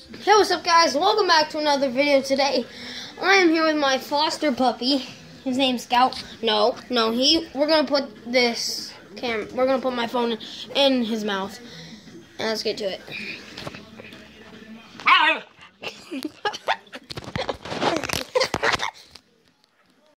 Hey, what's up, guys? Welcome back to another video. Today, I am here with my foster puppy. His name's Scout. We're gonna put this camera. We're gonna put my phone in his mouth, and let's get to it.